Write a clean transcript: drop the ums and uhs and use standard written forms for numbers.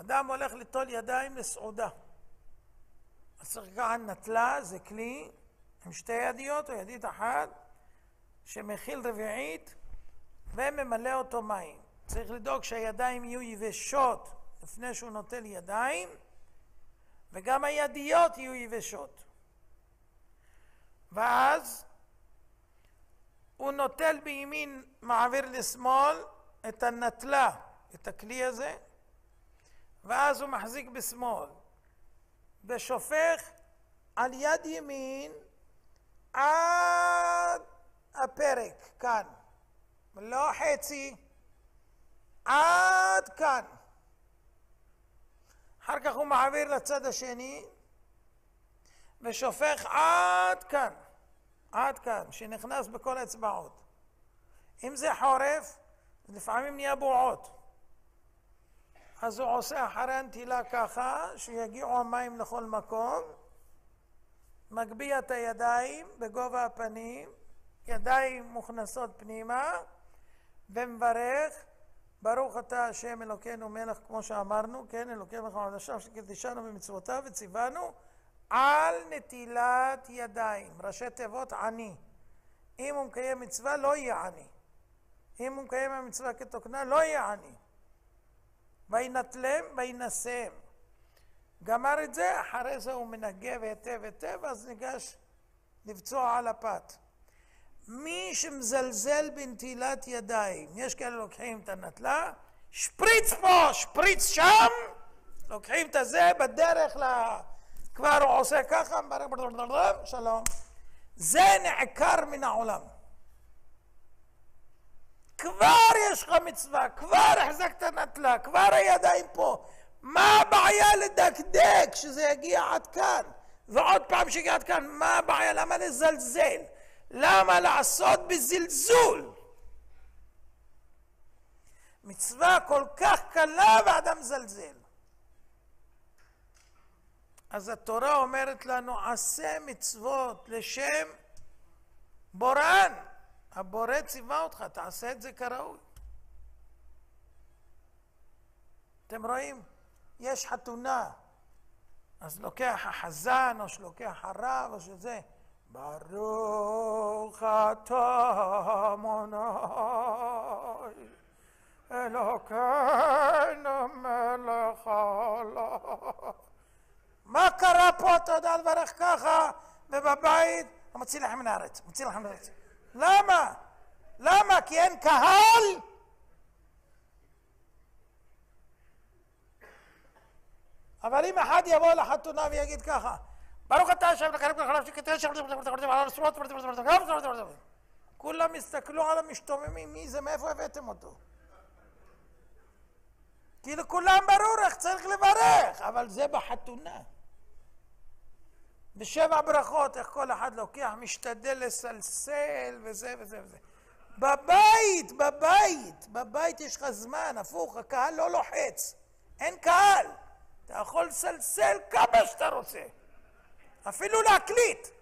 אדם הולך ליטול ידיים לסעודה. אז צריך לקחת נטלה, זה כלי, עם שתי ידיות או ידית אחת, שמכיל רביעית וממלא אותו מים. צריך לדאוג שהידיים יהיו יבשות לפני שהוא נוטל ידיים, וגם הידיות יהיו יבשות. ואז הוא נוטל בימין, מעביר לשמאל את הנטלה, את הכלי הזה, ואז הוא מחזיק בשמאל, ושופך על יד ימין עד הפרק, כאן. לא חצי, עד כאן. אחר כך הוא מעביר לצד השני, ושופך עד כאן. עד כאן, שנכנס בכל האצבעות. אם זה חורף, לפעמים נהיה בועות. אז הוא עושה אחרי הנטילה ככה, שיגיעו המים לכל מקום, מגביה את הידיים בגובה הפנים, ידיים מוכנסות פנימה, ומברך, ברוך אתה השם אלוקינו מלך, כמו שאמרנו, כן, אלוקינו מלך עכשיו שקדישנו במצוותיו וציוונו, על נטילת ידיים, ראשי תיבות עני. אם הוא מקיים מצווה לא יהיה עני. אם הוא מקיים המצווה כתוקנה לא יהיה עני. וינטלם וינשם. גמר את זה, אחרי זה הוא מנגב היטב היטב, אז ניגש לבצוע על הפת. מי שמזלזל בנטילת ידיים, יש כאלה לוקחים את הנטלה, שפריץ פה, שפריץ שם, לוקחים את זה בדרך כבר הוא עושה ככה, שלום. זה נעקר מן העולם. כבר יש לך מצווה, כבר החזקת נטלה, כבר הידיים פה. מה הבעיה לדקדק שזה יגיע עד כאן? ועוד פעם שיגיע עד כאן, מה הבעיה? למה לזלזל? למה לעשות בזלזול? מצווה כל כך קלה ואדם זלזל. אז התורה אומרת לנו, עשה מצוות לשם בוראן. הבורא ציווה אותך, תעשה את זה כראוי. אתם רואים? יש חתונה, אז לוקח החזן, או שלוקח הרב, או שזה, ברוך אתה אדוני אלוקינו מלך העולם. מה קרה פה? אתה יודע לברך ככה, ובבית, הוא מוציא לכם מן הארץ, מוציא לכם מן הארץ. למה? למה? כי אין קהל? אבל אם אחד יבוא לחתונה ויגיד ככה, ברוך אתה השם לקרב לחלב שכתש, כולם הסתכלו על המשתוממים, מי זה, מאיפה הבאתם אותו? כי לכולם ברור איך צריך לברך, אבל זה בחתונה. בשבע ברכות, איך כל אחד לוקח, משתדל לסלסל וזה וזה וזה. בבית יש לך זמן, הפוך, הקהל לא לוחץ. אין קהל. אתה יכול לסלסל כמה שאתה רוצה. אפילו להקליט.